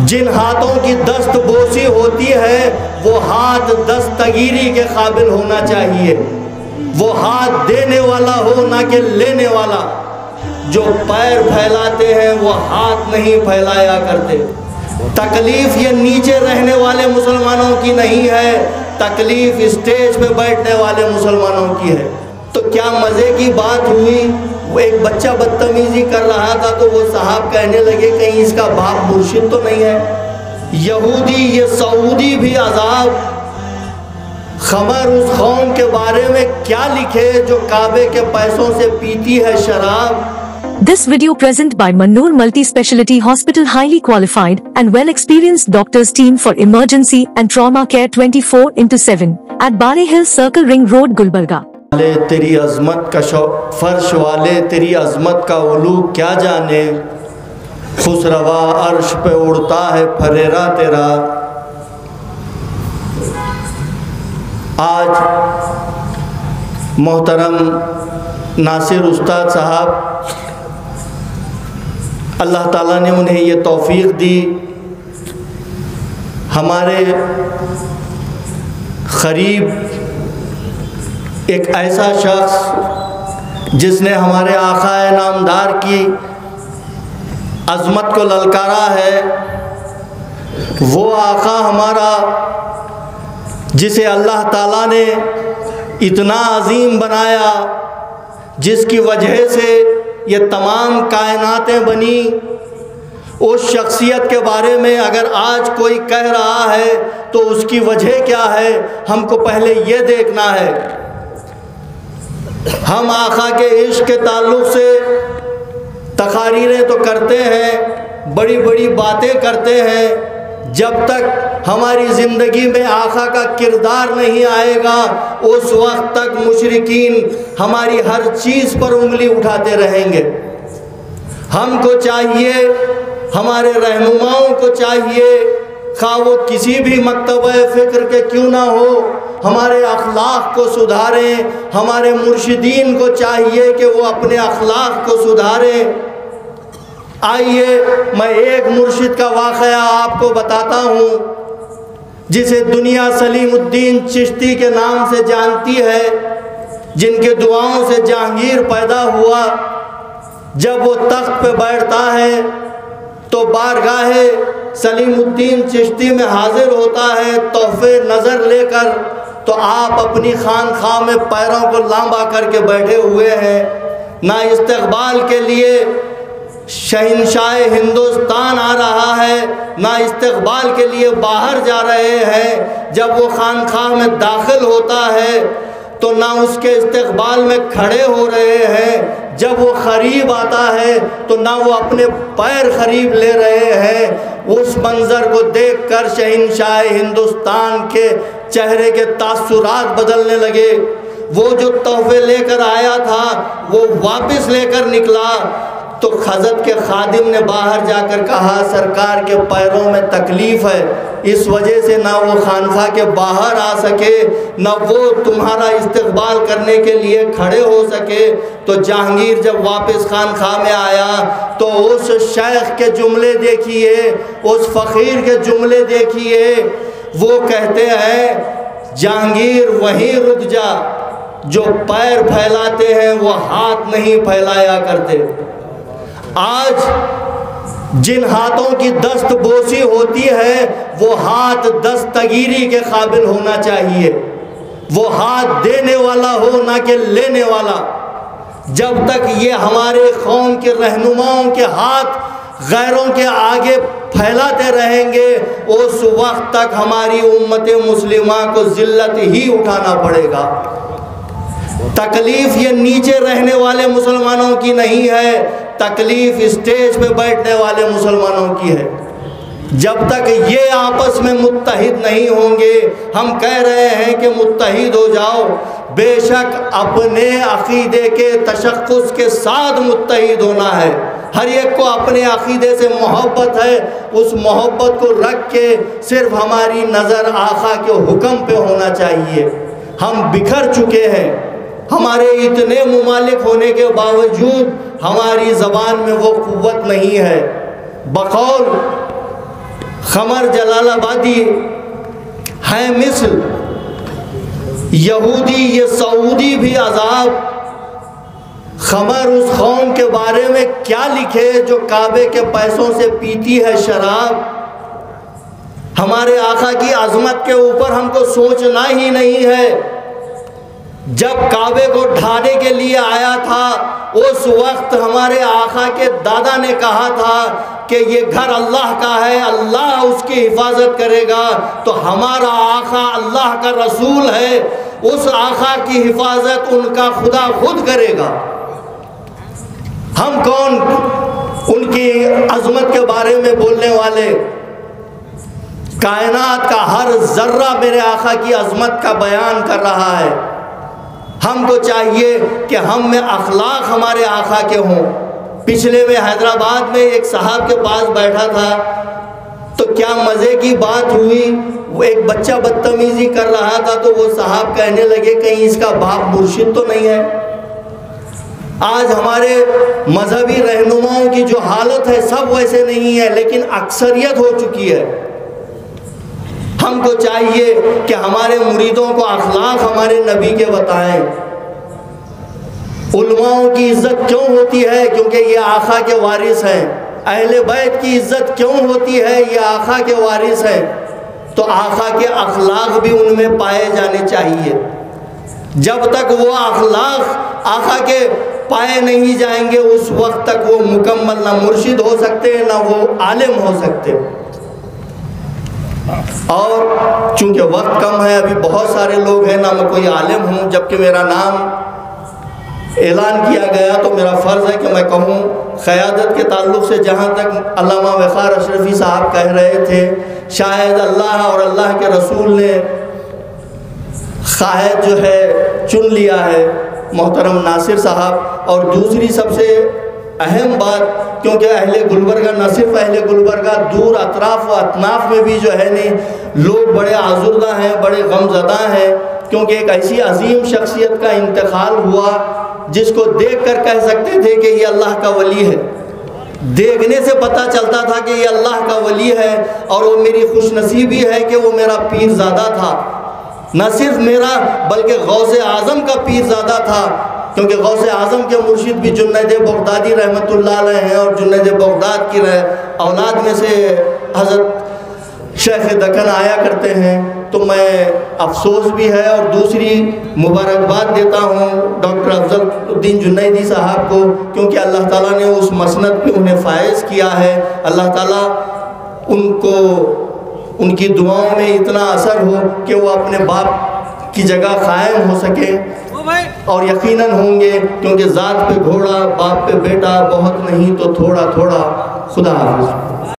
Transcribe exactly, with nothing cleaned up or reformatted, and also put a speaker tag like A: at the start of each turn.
A: جن ہاتھوں کی دست بوسی ہوتی ہے وہ ہاتھ دستگیری کے قابل ہونا چاہیے، وہ ہاتھ دینے والا ہو نہ کہ لینے والا۔ جو پیر پھیلاتے ہیں وہ ہاتھ نہیں پھیلایا کرتے۔ تکلیف یہ نیچے رہنے والے مسلمانوں کی نہیں ہے، تکلیف اسٹیج پہ بیٹھنے والے مسلمانوں کی ہے۔ تو کیا مزے کی بات ہوئی، وہ ایک بچہ بدتمیزی کر رہا تھا تو وہ صاحب کہنے لگے کہیں اس کا باپ مرشد تو نہیں ہے۔ یہودی یہ سعودی بھی عذاب، خبر اس قوم کے بارے میں کیا لکھے جو کعبے کے پیسوں سے پیتی ہے شراب۔
B: This video present by Mannoor Multi-Speciality Hospital, highly qualified and well-experienced doctors team for emergency and trauma care twenty-four into seven at Bari Hill Circle Ring Road, Gulbarga.
A: تیری عظمت کا فرش والے تیری عظمت کا علو کیا جانے، خسروا عرش پہ اڑتا ہے پھریرا تیرا۔ آج محترم ناصر استاد صاحب، اللہ تعالیٰ نے انہیں یہ توفیق دی، ہمارے قریب ایک ایسا شخص جس نے ہمارے آقا نامدار کی عظمت کو للکارا ہے، وہ آقا ہمارا جسے اللہ تعالیٰ نے اتنا عظیم بنایا، جس کی وجہ سے یہ تمام کائناتیں بنی، اس شخصیت کے بارے میں اگر آج کوئی کہہ رہا ہے تو اس کی وجہ کیا ہے، ہم کو پہلے یہ دیکھنا ہے۔ ہم آقا کے عشق کے تعلق سے تقاریریں تو کرتے ہیں، بڑی بڑی باتیں کرتے ہیں، جب تک ہماری زندگی میں آقا کا کردار نہیں آئے گا اس وقت تک مشرکین ہماری ہر چیز پر انگلی اٹھاتے رہیں گے۔ ہم کو چاہیے، ہمارے رہنماؤں کو چاہیے، خواہ وہ کسی بھی مکتبہ فکر کے کیوں نہ ہو، ہمارے اخلاق کو سدھاریں۔ ہمارے مرشدین کو چاہیے کہ وہ اپنے اخلاق کو سدھاریں۔ آئیے میں ایک مرشد کا واقعہ آپ کو بتاتا ہوں، جسے دنیا سلیم الدین چشتی کے نام سے جانتی ہے، جن کے دعاؤں سے جہانگیر پیدا ہوا۔ جب وہ تخت پہ بیٹھتا ہے تو بارگاہ سلیم الدین چشتی میں حاضر ہوتا ہے تحفے نظر لے کر، تو آپ اپنی خانقاہ میں پیروں کو لامبا کر کے بیٹھے ہوئے ہیں، نہ استقبال کے لیے شہنشاہ ہندوستان آ رہا ہے، نہ استقبال کے لیے باہر جا رہے ہیں۔ جب وہ خانقاہ میں داخل ہوتا ہے تو نہ اس کے استقبال میں کھڑے ہو رہے ہیں، جب وہ قریب آتا ہے تو نہ وہ اپنے پیر قریب لے رہے ہیں۔ اس منظر کو دیکھ کر شہنشاہ ہندوستان کے چہرے کے تاثرات بدلنے لگے۔ وہ جو تحفے لے کر آیا تھا وہ واپس لے کر نکلا، تو خزت کے خادم نے باہر جا کر کہا سرکار کے پیروں میں تکلیف ہے، اس وجہ سے نہ وہ خانقاہ کے باہر آ سکے، نہ وہ تمہارا استقبال کرنے کے لیے کھڑے ہو سکے۔ تو جہانگیر جب واپس خانقاہ میں آیا تو اس شیخ کے جملے دیکھیے، اس فقیر کے جملے دیکھیے۔ وہ کہتے ہیں جہانگیر وہیں رک جا، جو پیر پھیلاتے ہیں وہ ہاتھ نہیں پھیلایا کرتے۔ آج جن ہاتھوں کی دست بوسی ہوتی ہے وہ ہاتھ دستگیری کے قابل ہونا چاہیے، وہ ہاتھ دینے والا ہو نہ کہ لینے والا۔ جب تک یہ ہمارے قوم کے رہنماؤں کے ہاتھ غیروں کے آگے پھیلاتے رہیں گے اس وقت تک ہماری امت مسلمہ کو ذلت ہی اٹھانا پڑے گا۔ تکلیف یہ نیچے رہنے والے مسلمانوں کی نہیں ہے، تکلیف اسٹیج پہ بیٹھنے والے مسلمانوں کی ہے۔ جب تک یہ آپس میں متحد نہیں ہوں گے، ہم کہہ رہے ہیں کہ متحد ہو جاؤ، بے شک اپنے عقیدے کے تشخص کے ساتھ متحد ہونا ہے۔ ہر ایک کو اپنے عقیدے سے محبت ہے، اس محبت کو رکھ کے صرف ہماری نظر آقا کے حکم پہ ہونا چاہیے۔ ہم بکھر چکے ہیں، ہمارے اتنے ممالک ہونے کے باوجود ہماری زبان میں وہ قوت نہیں ہے۔ بقول خمر جلال آبادی ہے مثل یہودی یہ سعودی بھی عذاب. خمر اس قوم کے بارے میں کیا لکھے جو کعبے کے پیسوں سے پیتی ہے شراب. ہمارے آقا کی عظمت کے اوپر ہم کو سوچنا ہی نہیں ہے. جب کعبے کو ڈھانے کے لیے آیا تھا اس وقت ہمارے آقا کے دادا نے کہا تھا کہ یہ گھر اللہ کا ہے, اللہ اس کی حفاظت کرے گا. تو ہمارا آقا اللہ کا رسول ہے, اس آقا کی حفاظت ان کا خدا خود کرے گا. ہم کون ان کی عظمت کے بارے میں بولنے والے؟ کائنات کا ہر ذرہ میرے آقا کی عظمت کا بیان کر رہا ہے. ہم کو چاہیے کہ ہم میں اخلاق ہمارے آقا کے ہوں. پچھلے میں حیدرآباد میں ایک صاحب کے پاس بیٹھا تھا تو کیا مزے کی بات ہوئی, وہ ایک بچہ بدتمیزی کر رہا تھا تو وہ صاحب کہنے لگے کہیں اس کا باپ مرشد تو نہیں ہے. آج ہمارے مذہبی رہنماؤں کی جو حالت ہے سب ویسے نہیں ہے, لیکن اکثریت ہو چکی ہے. ہم کو چاہیے کہ ہمارے مریدوں کو اخلاق ہمارے نبی کے بتائیں. علماؤں کی عزت کیوں ہوتی ہے؟ کیونکہ یہ آقا کے وارث ہیں. اہل بیت کی عزت کیوں ہوتی ہے؟ یہ آقا کے وارث ہیں. تو آقا کے اخلاق بھی ان میں پائے جانے چاہیے. جب تک وہ اخلاق آقا کے پائے نہیں جائیں گے اس وقت تک وہ مکمل نہ مرشد ہو سکتے نہ وہ عالم ہو سکتے. اور چونکہ وقت کم ہے, ابھی بہت سارے لوگ ہیں, نہ میں کوئی عالم ہوں, جبکہ میرا نام اعلان کیا گیا تو میرا فرض ہے کہ میں کہوں. قیادت کے تعلق سے جہاں تک علامہ وقار اشرفی صاحب کہہ رہے تھے, شاید اللہ اور اللہ کے رسول نے قائد جو ہے چن لیا ہے محترم ناصر صاحب. اور دوسری سب سے اہم بات, کیونکہ اہل گلبرگہ نہ صرف اہل گلبرگہ, دور اطراف و اطناف میں بھی جو ہے نہیں لوگ بڑے آزردہ ہیں, بڑے غم زدہ ہیں, کیونکہ ایک ایسی عظیم شخصیت کا انتقال ہوا جس کو دیکھ کر کہہ سکتے تھے کہ یہ اللہ کا ولی ہے. دیکھنے سے پتہ چلتا تھا کہ یہ اللہ کا ولی ہے, اور وہ میری خوش نصیبی ہے کہ وہ میرا پیر زادہ تھا. نہ صرف میرا بلکہ غوث اعظم کا پیر زادہ تھا, کیونکہ غوث اعظم کے مرشد بھی جنید بغدادی رحمۃ اللہ علیہ ہیں, اور جنید بغداد کی اولاد میں سے حضرت شیخ دکن آیا کرتے ہیں. تو میں افسوس بھی ہے اور دوسری مبارکباد دیتا ہوں ڈاکٹر افضل الدین جنیدی صاحب کو, کیونکہ اللہ تعالیٰ نے اس مسند پہ انہیں فائز کیا ہے. اللہ تعالیٰ ان کو ان کی دعاؤں میں اتنا اثر ہو کہ وہ اپنے باپ کی جگہ قائم ہو سکے, اور یقیناً ہوں گے, کیونکہ ذات پہ گھوڑا باپ پہ بیٹا بہت نہیں تو تھوڑا تھوڑا. خدا حافظ.